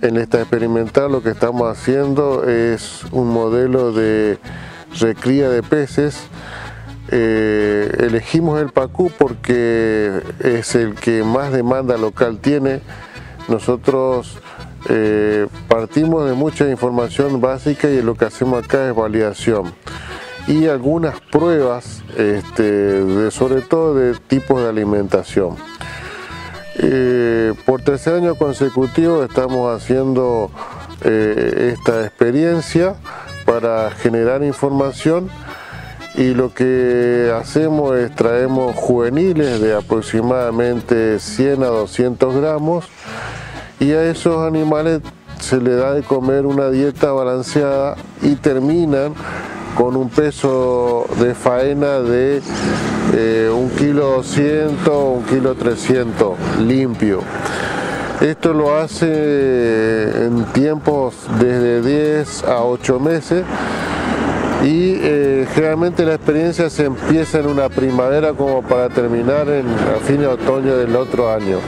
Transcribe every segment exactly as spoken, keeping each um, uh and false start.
en esta experimental lo que estamos haciendo es un modelo de recría de peces. Eh, elegimos el pacú porque es el que más demanda local tiene. Nosotros eh, partimos de mucha información básica y lo que hacemos acá es validación y algunas pruebas, este, de, sobre todo de tipos de alimentación. Eh, por tercer año consecutivo estamos haciendo eh, esta experiencia para generar información, y lo que hacemos es traemos juveniles de aproximadamente cien a doscientos gramos, y a esos animales se les da de comer una dieta balanceada y terminan con un peso de faena de eh, un kilo doscientos, un kilo trescientos limpio. Esto lo hace en tiempos desde diez a ocho meses, y eh, generalmente la experiencia se empieza en una primavera como para terminar en, a fin de otoño del otro año.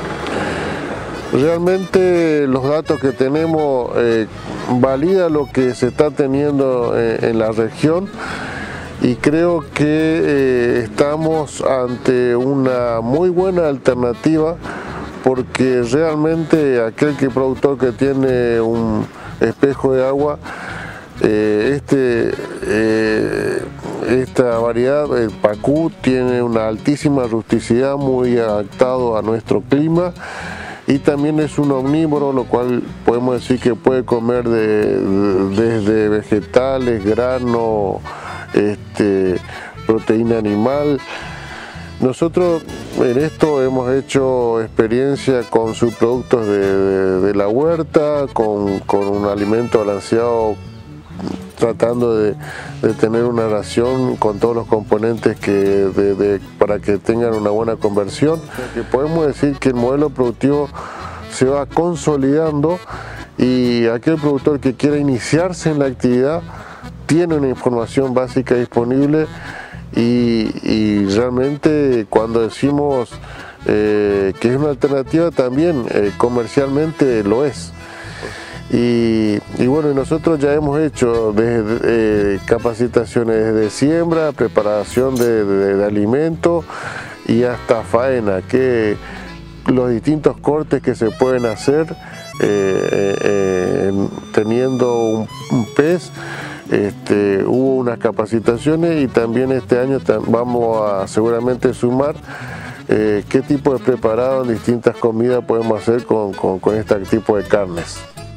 Realmente los datos que tenemos eh, valida lo que se está teniendo en, en la región, y creo que eh, estamos ante una muy buena alternativa, porque realmente aquel que productor que tiene un espejo de agua, eh, este, eh, esta variedad, el pacú, tiene una altísima rusticidad, muy adaptado a nuestro clima, y también es un omnívoro, lo cual podemos decir que puede comer de, de, desde vegetales, grano, este, proteína animal. Nosotros en esto hemos hecho experiencia con subproductos de, de, de la huerta, con, con un alimento balanceado, tratando de, de tener una ración con todos los componentes que de, de, para que tengan una buena conversión. Que podemos decir que el modelo productivo se va consolidando, y aquel productor que quiera iniciarse en la actividad tiene una información básica disponible, y, y realmente cuando decimos eh, que es una alternativa, también eh, comercialmente lo es. Y, y bueno, nosotros ya hemos hecho desde, eh, capacitaciones desde siembra, preparación de, de, de alimentos y hasta faena, que los distintos cortes que se pueden hacer eh, eh, teniendo un, un pez. Este, hubo unas capacitaciones, y también este año vamos a seguramente sumar eh, qué tipo de preparado en distintas comidas podemos hacer con, con, con este tipo de carnes.